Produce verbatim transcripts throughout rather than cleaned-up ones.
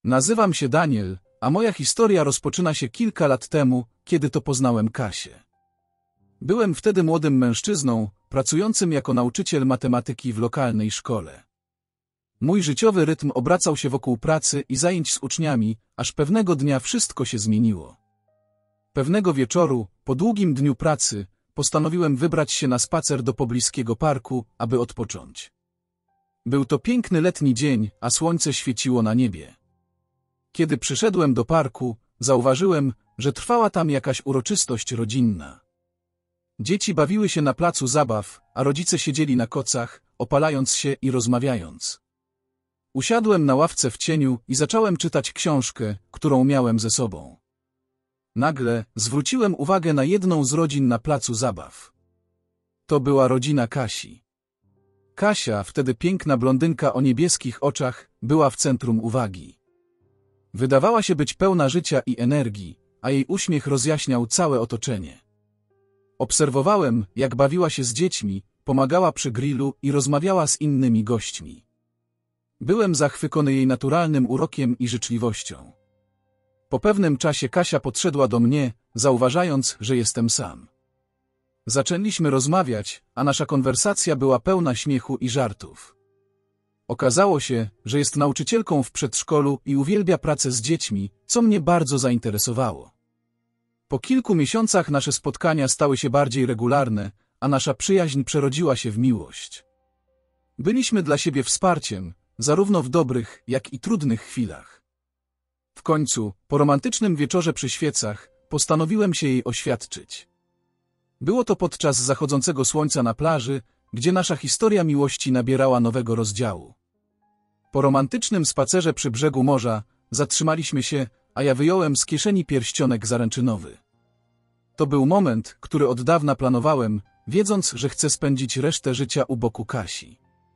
Nazywam się Daniel, a moja historia rozpoczyna się kilka lat temu, kiedy to poznałem Kasię. Byłem wtedy młodym mężczyzną, pracującym jako nauczyciel matematyki w lokalnej szkole. Mój życiowy rytm obracał się wokół pracy i zajęć z uczniami, aż pewnego dnia wszystko się zmieniło. Pewnego wieczoru, po długim dniu pracy, postanowiłem wybrać się na spacer do pobliskiego parku, aby odpocząć. Był to piękny letni dzień, a słońce świeciło na niebie. Kiedy przyszedłem do parku, zauważyłem, że trwała tam jakaś uroczystość rodzinna. Dzieci bawiły się na placu zabaw, a rodzice siedzieli na kocach, opalając się i rozmawiając. Usiadłem na ławce w cieniu i zacząłem czytać książkę, którą miałem ze sobą. Nagle zwróciłem uwagę na jedną z rodzin na placu zabaw. To była rodzina Kasi. Kasia, wtedy piękna blondynka o niebieskich oczach, była w centrum uwagi. Wydawała się być pełna życia i energii, a jej uśmiech rozjaśniał całe otoczenie. Obserwowałem, jak bawiła się z dziećmi, pomagała przy grillu i rozmawiała z innymi gośćmi. Byłem zachwycony jej naturalnym urokiem i życzliwością. Po pewnym czasie Kasia podszedła do mnie, zauważając, że jestem sam. Zaczęliśmy rozmawiać, a nasza konwersacja była pełna śmiechu i żartów. Okazało się, że jest nauczycielką w przedszkolu i uwielbia pracę z dziećmi, co mnie bardzo zainteresowało. Po kilku miesiącach nasze spotkania stały się bardziej regularne, a nasza przyjaźń przerodziła się w miłość. Byliśmy dla siebie wsparciem, zarówno w dobrych, jak i trudnych chwilach. W końcu, po romantycznym wieczorze przy świecach, postanowiłem się jej oświadczyć. Było to podczas zachodzącego słońca na plaży, gdzie nasza historia miłości nabierała nowego rozdziału. Po romantycznym spacerze przy brzegu morza zatrzymaliśmy się, a ja wyjąłem z kieszeni pierścionek zaręczynowy. To był moment, który od dawna planowałem, wiedząc, że chcę spędzić resztę życia u boku Kasi.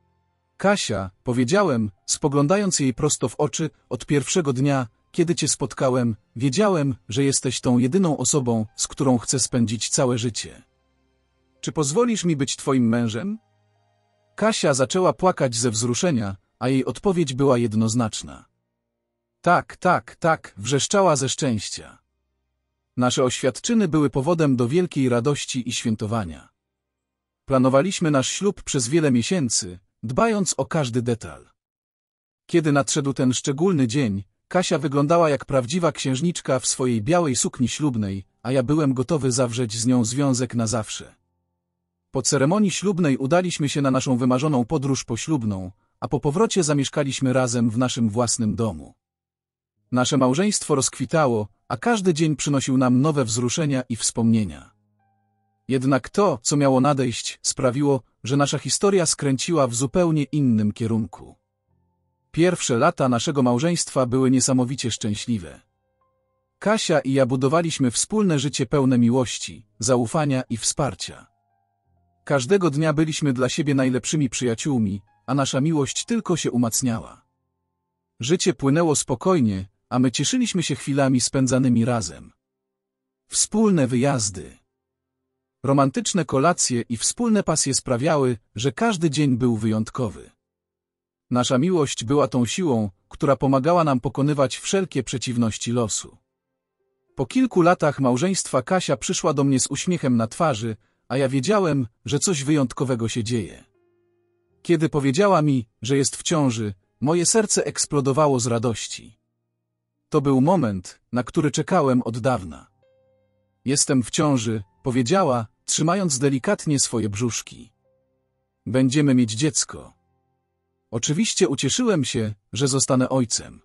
Kasia, powiedziałem, spoglądając jej prosto w oczy, od pierwszego dnia, kiedy cię spotkałem, wiedziałem, że jesteś tą jedyną osobą, z którą chcę spędzić całe życie. Czy pozwolisz mi być twoim mężem? Kasia zaczęła płakać ze wzruszenia, a jej odpowiedź była jednoznaczna. Tak, tak, tak, wrzeszczała ze szczęścia. Nasze oświadczyny były powodem do wielkiej radości i świętowania. Planowaliśmy nasz ślub przez wiele miesięcy, dbając o każdy detal. Kiedy nadszedł ten szczególny dzień, Kasia wyglądała jak prawdziwa księżniczka w swojej białej sukni ślubnej, a ja byłem gotowy zawrzeć z nią związek na zawsze. Po ceremonii ślubnej udaliśmy się na naszą wymarzoną podróż poślubną, a po powrocie zamieszkaliśmy razem w naszym własnym domu. Nasze małżeństwo rozkwitało, a każdy dzień przynosił nam nowe wzruszenia i wspomnienia. Jednak to, co miało nadejść, sprawiło, że nasza historia skręciła w zupełnie innym kierunku. Pierwsze lata naszego małżeństwa były niesamowicie szczęśliwe. Kasia i ja budowaliśmy wspólne życie pełne miłości, zaufania i wsparcia. Każdego dnia byliśmy dla siebie najlepszymi przyjaciółmi, a nasza miłość tylko się umacniała. Życie płynęło spokojnie, a my cieszyliśmy się chwilami spędzanymi razem. Wspólne wyjazdy, romantyczne kolacje i wspólne pasje sprawiały, że każdy dzień był wyjątkowy. Nasza miłość była tą siłą, która pomagała nam pokonywać wszelkie przeciwności losu. Po kilku latach małżeństwa Kasia przyszła do mnie z uśmiechem na twarzy, a ja wiedziałem, że coś wyjątkowego się dzieje. Kiedy powiedziała mi, że jest w ciąży, moje serce eksplodowało z radości. To był moment, na który czekałem od dawna. Jestem w ciąży, powiedziała, trzymając delikatnie swoje brzuszki. Będziemy mieć dziecko. Oczywiście ucieszyłem się, że zostanę ojcem.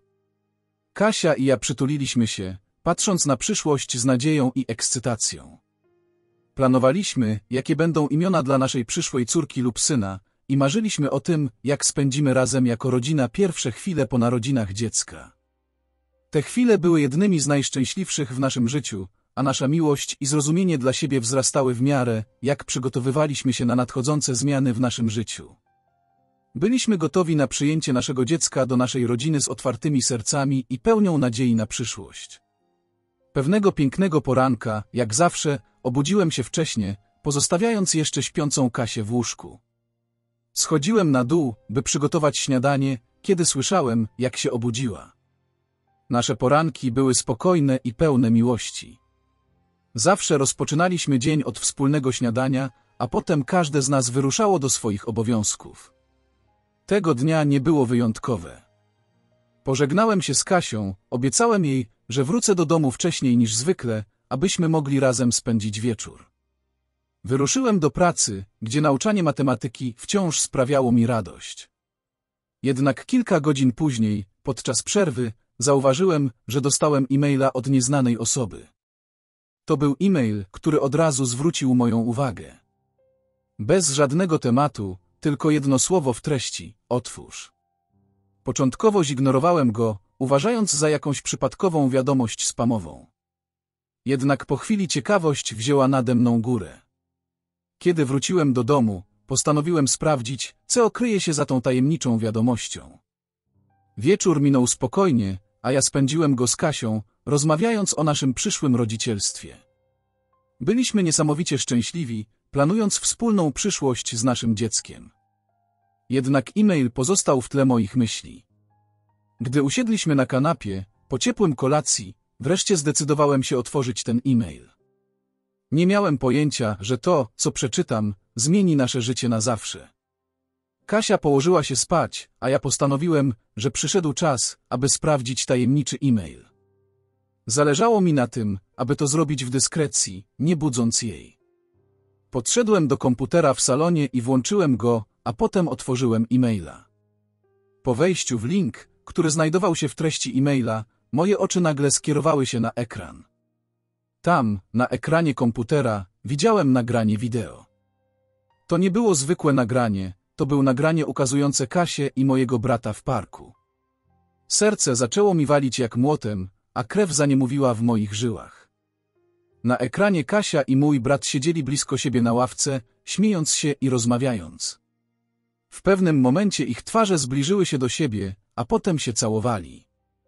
Kasia i ja przytuliliśmy się, patrząc na przyszłość z nadzieją i ekscytacją. Planowaliśmy, jakie będą imiona dla naszej przyszłej córki lub syna, i marzyliśmy o tym, jak spędzimy razem jako rodzina pierwsze chwile po narodzinach dziecka. Te chwile były jednymi z najszczęśliwszych w naszym życiu, a nasza miłość i zrozumienie dla siebie wzrastały w miarę, jak przygotowywaliśmy się na nadchodzące zmiany w naszym życiu. Byliśmy gotowi na przyjęcie naszego dziecka do naszej rodziny z otwartymi sercami i pełnią nadziei na przyszłość. Pewnego pięknego poranka, jak zawsze, obudziłem się wcześnie, pozostawiając jeszcze śpiącą Kasię w łóżku. Schodziłem na dół, by przygotować śniadanie, kiedy słyszałem, jak się obudziła. Nasze poranki były spokojne i pełne miłości. Zawsze rozpoczynaliśmy dzień od wspólnego śniadania, a potem każde z nas wyruszało do swoich obowiązków. Tego dnia nie było wyjątkowe. Pożegnałem się z Kasią, obiecałem jej, że wrócę do domu wcześniej niż zwykle, abyśmy mogli razem spędzić wieczór. Wyruszyłem do pracy, gdzie nauczanie matematyki wciąż sprawiało mi radość. Jednak kilka godzin później, podczas przerwy, zauważyłem, że dostałem e-maila od nieznanej osoby. To był e-mail, który od razu zwrócił moją uwagę. Bez żadnego tematu, tylko jedno słowo w treści: otwórz. Początkowo zignorowałem go, uważając za jakąś przypadkową wiadomość spamową. Jednak po chwili ciekawość wzięła nade mną górę. Kiedy wróciłem do domu, postanowiłem sprawdzić, co kryje się za tą tajemniczą wiadomością. Wieczór minął spokojnie, a ja spędziłem go z Kasią, rozmawiając o naszym przyszłym rodzicielstwie. Byliśmy niesamowicie szczęśliwi, planując wspólną przyszłość z naszym dzieckiem. Jednak e-mail pozostał w tle moich myśli. Gdy usiedliśmy na kanapie, po ciepłym kolacji, wreszcie zdecydowałem się otworzyć ten e-mail. Nie miałem pojęcia, że to, co przeczytam, zmieni nasze życie na zawsze. Kasia położyła się spać, a ja postanowiłem, że przyszedł czas, aby sprawdzić tajemniczy e-mail. Zależało mi na tym, aby to zrobić w dyskrecji, nie budząc jej. Podszedłem do komputera w salonie i włączyłem go, a potem otworzyłem e-maila. Po wejściu w link, który znajdował się w treści e-maila, moje oczy nagle skierowały się na ekran. Tam, na ekranie komputera, widziałem nagranie wideo. To nie było zwykłe nagranie, to było nagranie ukazujące Kasię i mojego brata w parku. Serce zaczęło mi walić jak młotem, a krew zaniemowiła w moich żyłach. Na ekranie Kasia i mój brat siedzieli blisko siebie na ławce, śmiejąc się i rozmawiając. W pewnym momencie ich twarze zbliżyły się do siebie, a potem się całowali.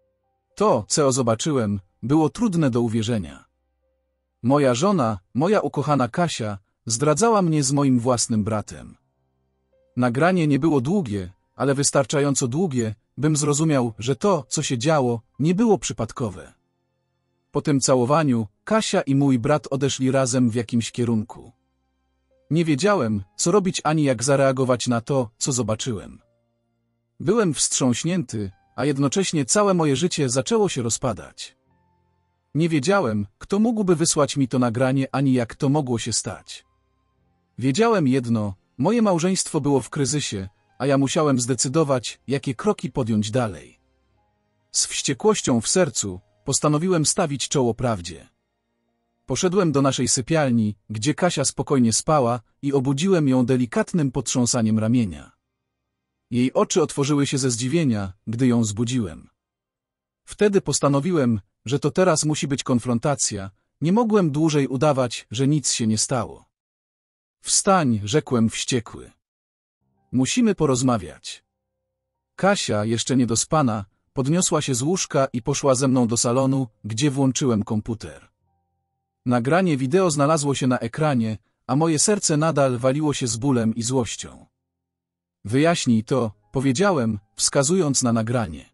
To, co zobaczyłem, było trudne do uwierzenia. Moja żona, moja ukochana Kasia, zdradzała mnie z moim własnym bratem. Nagranie nie było długie, ale wystarczająco długie, bym zrozumiał, że to, co się działo, nie było przypadkowe. Po tym całowaniu, Kasia i mój brat odeszli razem w jakimś kierunku. Nie wiedziałem, co robić ani jak zareagować na to, co zobaczyłem. Byłem wstrząśnięty, a jednocześnie całe moje życie zaczęło się rozpadać. Nie wiedziałem, kto mógłby wysłać mi to nagranie, ani jak to mogło się stać. Wiedziałem jedno: moje małżeństwo było w kryzysie, a ja musiałem zdecydować, jakie kroki podjąć dalej. Z wściekłością w sercu postanowiłem stawić czoło prawdzie. Poszedłem do naszej sypialni, gdzie Kasia spokojnie spała, i obudziłem ją delikatnym potrząsaniem ramienia. Jej oczy otworzyły się ze zdziwienia, gdy ją zbudziłem. Wtedy postanowiłem, że to teraz musi być konfrontacja, nie mogłem dłużej udawać, że nic się nie stało. Wstań, rzekłem wściekły. Musimy porozmawiać. Kasia, jeszcze niedospana, podniosła się z łóżka i poszła ze mną do salonu, gdzie włączyłem komputer. Nagranie wideo znalazło się na ekranie, a moje serce nadal waliło się z bólem i złością. Wyjaśnij to, powiedziałem, wskazując na nagranie.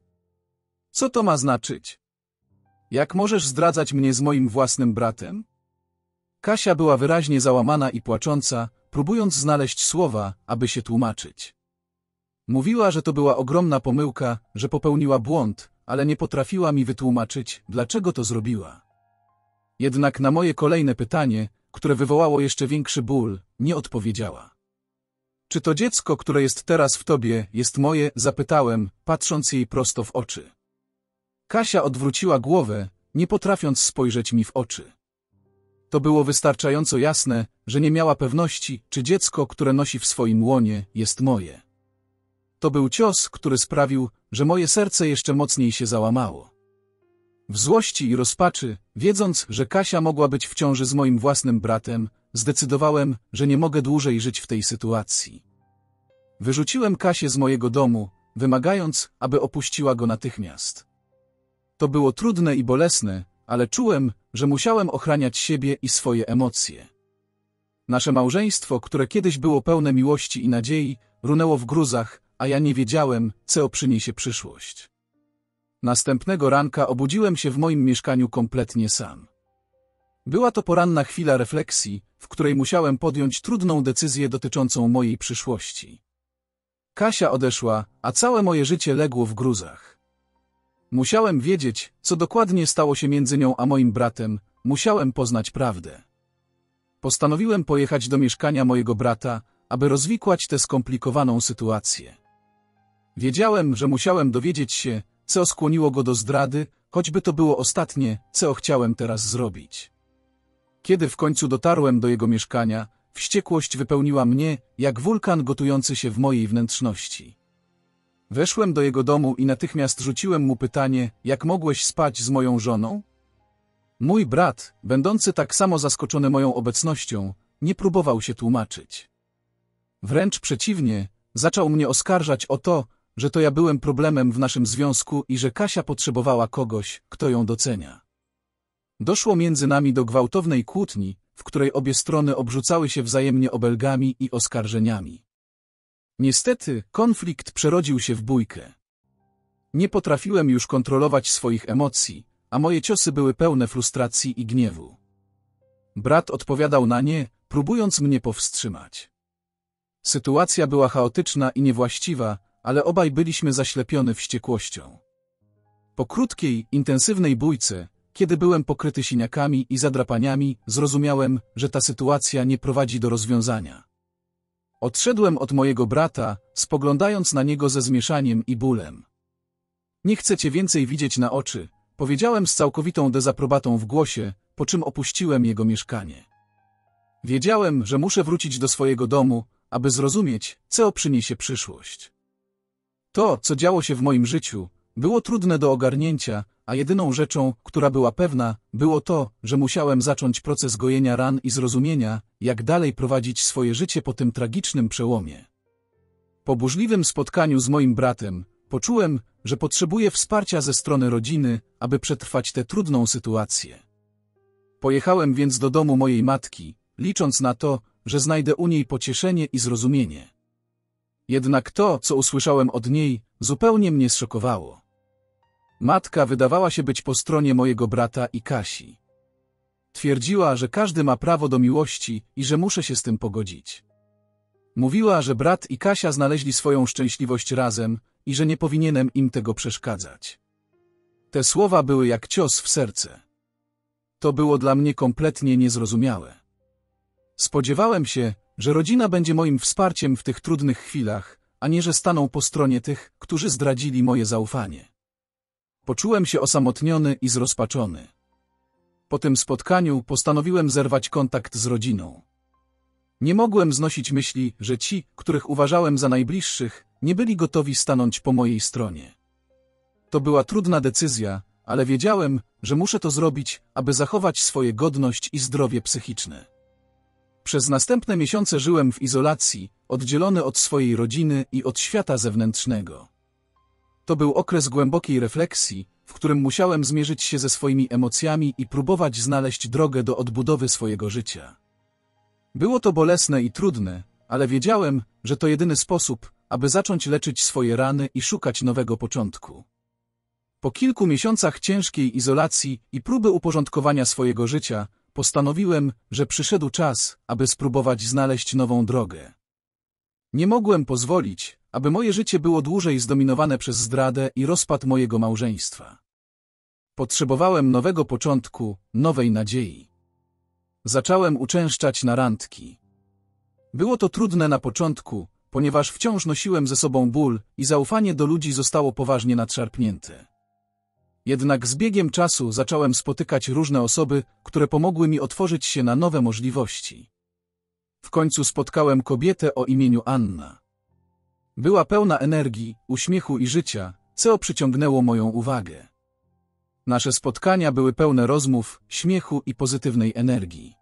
Co to ma znaczyć? Jak możesz zdradzać mnie z moim własnym bratem? Kasia była wyraźnie załamana i płacząca, próbując znaleźć słowa, aby się tłumaczyć. Mówiła, że to była ogromna pomyłka, że popełniła błąd, ale nie potrafiła mi wytłumaczyć, dlaczego to zrobiła. Jednak na moje kolejne pytanie, które wywołało jeszcze większy ból, nie odpowiedziała. Czy to dziecko, które jest teraz w tobie, jest moje? Zapytałem, patrząc jej prosto w oczy. Kasia odwróciła głowę, nie potrafiąc spojrzeć mi w oczy. To było wystarczająco jasne, że nie miała pewności, czy dziecko, które nosi w swoim łonie, jest moje. To był cios, który sprawił, że moje serce jeszcze mocniej się załamało. W złości i rozpaczy, wiedząc, że Kasia mogła być w ciąży z moim własnym bratem, zdecydowałem, że nie mogę dłużej żyć w tej sytuacji. Wyrzuciłem Kasię z mojego domu, wymagając, aby opuściła go natychmiast. To było trudne i bolesne, ale czułem, że musiałem ochraniać siebie i swoje emocje. Nasze małżeństwo, które kiedyś było pełne miłości i nadziei, runęło w gruzach, a ja nie wiedziałem, co przyniesie przyszłość. Następnego ranka obudziłem się w moim mieszkaniu kompletnie sam. Była to poranna chwila refleksji, w której musiałem podjąć trudną decyzję dotyczącą mojej przyszłości. Kasia odeszła, a całe moje życie legło w gruzach. Musiałem wiedzieć, co dokładnie stało się między nią a moim bratem, musiałem poznać prawdę. Postanowiłem pojechać do mieszkania mojego brata, aby rozwikłać tę skomplikowaną sytuację. Wiedziałem, że musiałem dowiedzieć się, co skłoniło go do zdrady, choćby to było ostatnie, co chciałem teraz zrobić. Kiedy w końcu dotarłem do jego mieszkania, wściekłość wypełniła mnie, jak wulkan gotujący się w mojej wnętrzności. Weszłem do jego domu i natychmiast rzuciłem mu pytanie, jak mogłeś spać z moją żoną? Mój brat, będący tak samo zaskoczony moją obecnością, nie próbował się tłumaczyć. Wręcz przeciwnie, zaczął mnie oskarżać o to, że to ja byłem problemem w naszym związku i że Kasia potrzebowała kogoś, kto ją docenia. Doszło między nami do gwałtownej kłótni, w której obie strony obrzucały się wzajemnie obelgami i oskarżeniami. Niestety, konflikt przerodził się w bójkę. Nie potrafiłem już kontrolować swoich emocji, a moje ciosy były pełne frustracji i gniewu. Brat odpowiadał na nie, próbując mnie powstrzymać. Sytuacja była chaotyczna i niewłaściwa, ale obaj byliśmy zaślepiony wściekłością. Po krótkiej, intensywnej bójce, kiedy byłem pokryty siniakami i zadrapaniami, zrozumiałem, że ta sytuacja nie prowadzi do rozwiązania. Odszedłem od mojego brata, spoglądając na niego ze zmieszaniem i bólem. Nie chcę cię więcej widzieć na oczy, powiedziałem z całkowitą dezaprobatą w głosie, po czym opuściłem jego mieszkanie. Wiedziałem, że muszę wrócić do swojego domu, aby zrozumieć, co przyniesie przyszłość. To, co działo się w moim życiu, było trudne do ogarnięcia, a jedyną rzeczą, która była pewna, było to, że musiałem zacząć proces gojenia ran i zrozumienia, jak dalej prowadzić swoje życie po tym tragicznym przełomie. Po burzliwym spotkaniu z moim bratem, poczułem, że potrzebuję wsparcia ze strony rodziny, aby przetrwać tę trudną sytuację. Pojechałem więc do domu mojej matki, licząc na to, że znajdę u niej pocieszenie i zrozumienie. Jednak to, co usłyszałem od niej, zupełnie mnie zszokowało. Matka wydawała się być po stronie mojego brata i Kasi. Twierdziła, że każdy ma prawo do miłości i że muszę się z tym pogodzić. Mówiła, że brat i Kasia znaleźli swoją szczęśliwość razem i że nie powinienem im tego przeszkadzać. Te słowa były jak cios w serce. To było dla mnie kompletnie niezrozumiałe. Spodziewałem się, że rodzina będzie moim wsparciem w tych trudnych chwilach, a nie że staną po stronie tych, którzy zdradzili moje zaufanie. Poczułem się osamotniony i zrozpaczony. Po tym spotkaniu postanowiłem zerwać kontakt z rodziną. Nie mogłem znosić myśli, że ci, których uważałem za najbliższych, nie byli gotowi stanąć po mojej stronie. To była trudna decyzja, ale wiedziałem, że muszę to zrobić, aby zachować swoje godność i zdrowie psychiczne. Przez następne miesiące żyłem w izolacji, oddzielony od swojej rodziny i od świata zewnętrznego. To był okres głębokiej refleksji, w którym musiałem zmierzyć się ze swoimi emocjami i próbować znaleźć drogę do odbudowy swojego życia. Było to bolesne i trudne, ale wiedziałem, że to jedyny sposób, aby zacząć leczyć swoje rany i szukać nowego początku. Po kilku miesiącach ciężkiej izolacji i próby uporządkowania swojego życia, postanowiłem, że przyszedł czas, aby spróbować znaleźć nową drogę. Nie mogłem pozwolić, aby moje życie było dłużej zdominowane przez zdradę i rozpad mojego małżeństwa. Potrzebowałem nowego początku, nowej nadziei. Zacząłem uczęszczać na randki. Było to trudne na początku, ponieważ wciąż nosiłem ze sobą ból i zaufanie do ludzi zostało poważnie nadszarpnięte. Jednak z biegiem czasu zacząłem spotykać różne osoby, które pomogły mi otworzyć się na nowe możliwości. W końcu spotkałem kobietę o imieniu Anna. Była pełna energii, uśmiechu i życia, co przyciągnęło moją uwagę. Nasze spotkania były pełne rozmów, śmiechu i pozytywnej energii.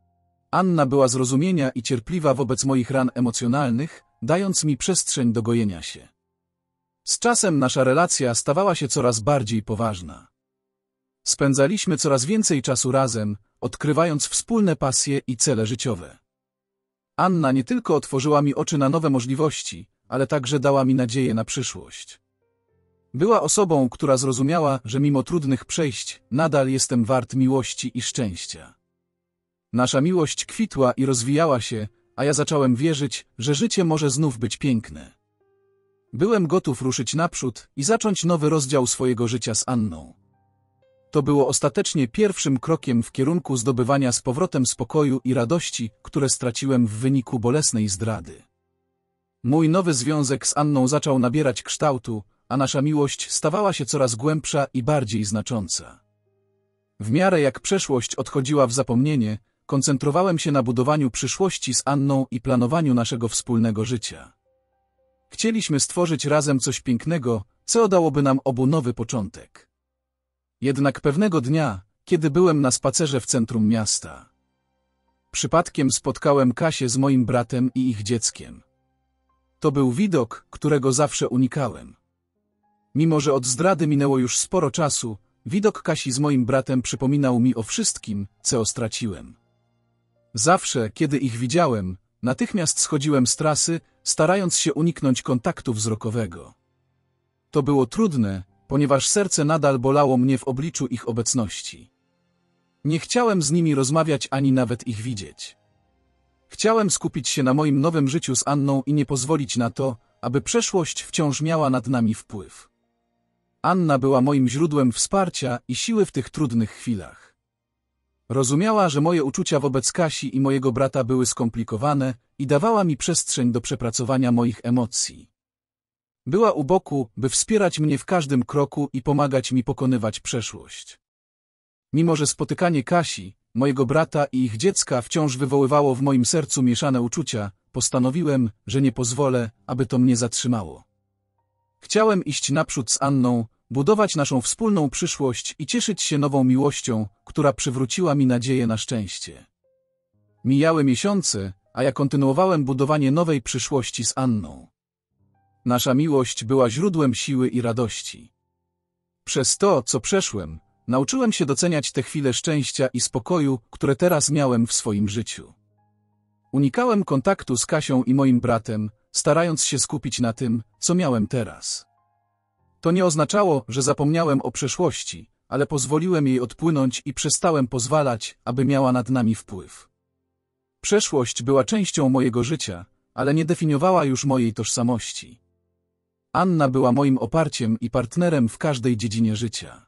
Anna była zrozumienia i cierpliwa wobec moich ran emocjonalnych, dając mi przestrzeń do gojenia się. Z czasem nasza relacja stawała się coraz bardziej poważna. Spędzaliśmy coraz więcej czasu razem, odkrywając wspólne pasje i cele życiowe. Anna nie tylko otworzyła mi oczy na nowe możliwości, ale także dała mi nadzieję na przyszłość. Była osobą, która zrozumiała, że mimo trudnych przejść, nadal jestem wart miłości i szczęścia. Nasza miłość kwitła i rozwijała się, a ja zacząłem wierzyć, że życie może znów być piękne. Byłem gotów ruszyć naprzód i zacząć nowy rozdział swojego życia z Anną. To było ostatecznie pierwszym krokiem w kierunku zdobywania z powrotem spokoju i radości, które straciłem w wyniku bolesnej zdrady. Mój nowy związek z Anną zaczął nabierać kształtu, a nasza miłość stawała się coraz głębsza i bardziej znacząca. W miarę jak przeszłość odchodziła w zapomnienie, koncentrowałem się na budowaniu przyszłości z Anną i planowaniu naszego wspólnego życia. Chcieliśmy stworzyć razem coś pięknego, co dałoby nam obu nowy początek. Jednak pewnego dnia, kiedy byłem na spacerze w centrum miasta, przypadkiem spotkałem Kasię z moim bratem i ich dzieckiem. To był widok, którego zawsze unikałem. Mimo że od zdrady minęło już sporo czasu, widok Kasi z moim bratem przypominał mi o wszystkim, co straciłem. Zawsze, kiedy ich widziałem, natychmiast schodziłem z trasy, starając się uniknąć kontaktu wzrokowego. To było trudne, ponieważ serce nadal bolało mnie w obliczu ich obecności. Nie chciałem z nimi rozmawiać ani nawet ich widzieć. Chciałem skupić się na moim nowym życiu z Anną i nie pozwolić na to, aby przeszłość wciąż miała nad nami wpływ. Anna była moim źródłem wsparcia i siły w tych trudnych chwilach. Rozumiała, że moje uczucia wobec Kasi i mojego brata były skomplikowane i dawała mi przestrzeń do przepracowania moich emocji. Była u boku, by wspierać mnie w każdym kroku i pomagać mi pokonywać przeszłość. Mimo że spotykanie Kasi, mojego brata i ich dziecka wciąż wywoływało w moim sercu mieszane uczucia, postanowiłem, że nie pozwolę, aby to mnie zatrzymało. Chciałem iść naprzód z Anną, budować naszą wspólną przyszłość i cieszyć się nową miłością, która przywróciła mi nadzieję na szczęście. Mijały miesiące, a ja kontynuowałem budowanie nowej przyszłości z Anną. Nasza miłość była źródłem siły i radości. Przez to, co przeszłem, nauczyłem się doceniać te chwile szczęścia i spokoju, które teraz miałem w swoim życiu. Unikałem kontaktu z Kasią i moim bratem, starając się skupić na tym, co miałem teraz. To nie oznaczało, że zapomniałem o przeszłości, ale pozwoliłem jej odpłynąć i przestałem pozwalać, aby miała nad nami wpływ. Przeszłość była częścią mojego życia, ale nie definiowała już mojej tożsamości. Anna była moim oparciem i partnerem w każdej dziedzinie życia.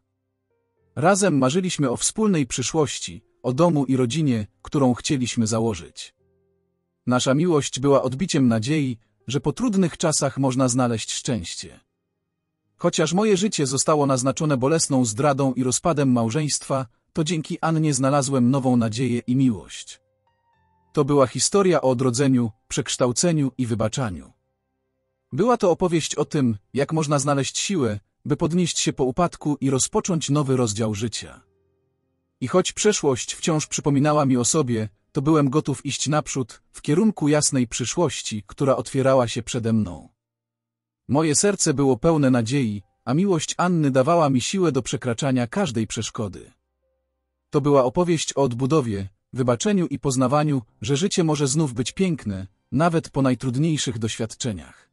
Razem marzyliśmy o wspólnej przyszłości, o domu i rodzinie, którą chcieliśmy założyć. Nasza miłość była odbiciem nadziei, że po trudnych czasach można znaleźć szczęście. Chociaż moje życie zostało naznaczone bolesną zdradą i rozpadem małżeństwa, to dzięki Annie znalazłem nową nadzieję i miłość. To była historia o odrodzeniu, przekształceniu i wybaczaniu. Była to opowieść o tym, jak można znaleźć siłę, by podnieść się po upadku i rozpocząć nowy rozdział życia. I choć przeszłość wciąż przypominała mi o sobie, to byłem gotów iść naprzód, w kierunku jasnej przyszłości, która otwierała się przede mną. Moje serce było pełne nadziei, a miłość Anny dawała mi siłę do przekraczania każdej przeszkody. To była opowieść o odbudowie, wybaczeniu i poznawaniu, że życie może znów być piękne, nawet po najtrudniejszych doświadczeniach.